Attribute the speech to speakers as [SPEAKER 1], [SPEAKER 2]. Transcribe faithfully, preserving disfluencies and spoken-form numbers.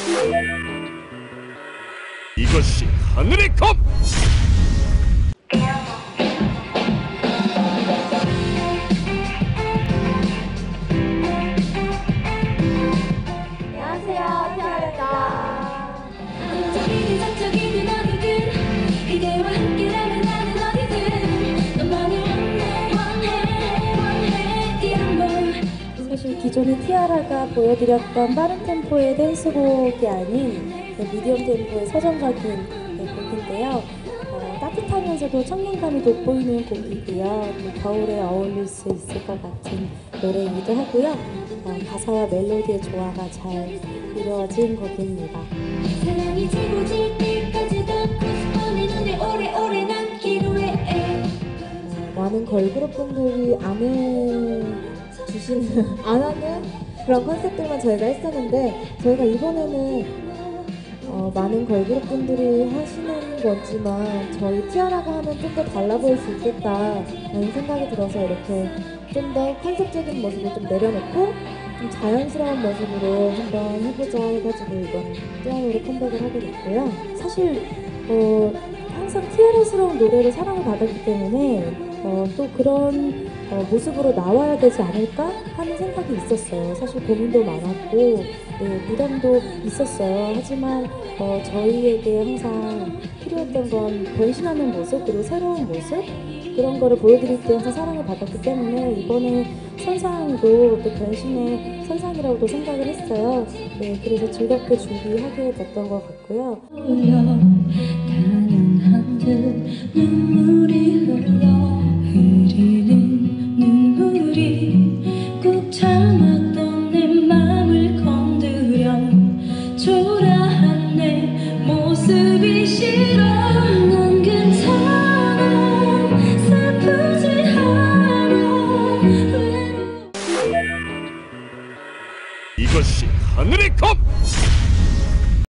[SPEAKER 1] 이것이 하늘의 검!
[SPEAKER 2] 안녕하세요, 티아라입니다. 사실 기존의 티아라가 보여드렸던 빠른 템포의 댄스곡이 아닌 미디엄 템포의 서정적인 곡인데요. 어, 따뜻하면서도 청량감이 돋보이는 곡이고요. 또 겨울에 어울릴 수 있을 것 같은 노래이기도 하고요. 어, 가사와 멜로디의 조화가 잘 이루어진 곡입니다. 사랑이 지고질 때까지 닿고 싶어 내 눈에 오래오래 남기로 해. 어, 많은 걸그룹 분들이 안 해주시는, 안 하는 그런 컨셉들만 저희가 했었는데, 저희가 이번에는 어, 많은 걸그룹 분들이 하시는 거지만 저희 티아라가 하면 좀 더 달라 보일 수 있겠다라는 생각이 들어서 이렇게 좀 더 컨셉적인 모습을 좀 내려놓고 좀 자연스러운 모습으로 한번 해보자 해가지고 이번 티아라로 컴백을 하게 됐고요. 사실 어, 항상 티아라스러운 노래로 사랑을 받았기 때문에 어, 또 그런 어, 모습으로 나와야 되지 않을까 하는 생각이 있었어요. 사실 고민도 많았고 네, 부담도 있었어요. 하지만 어, 저희에게 항상 필요했던 건 변신하는 모습, 그리고 새로운 모습, 그런 거를 보여드릴 때 항상 사랑을 받았기 때문에 이번에 선상도 또 변신의 선상이라고도 생각을 했어요. 네, 그래서 즐겁게 준비하게 됐던 것 같고요.
[SPEAKER 3] 당연한 듯 눈물이 흘러 흐리는 눈물이 꾹 참았던 내 맘을 건드려 초라한 내 모습이 싫어. 난 괜찮아 슬프지 않아 외로워.
[SPEAKER 1] 이것이 하늘의 검!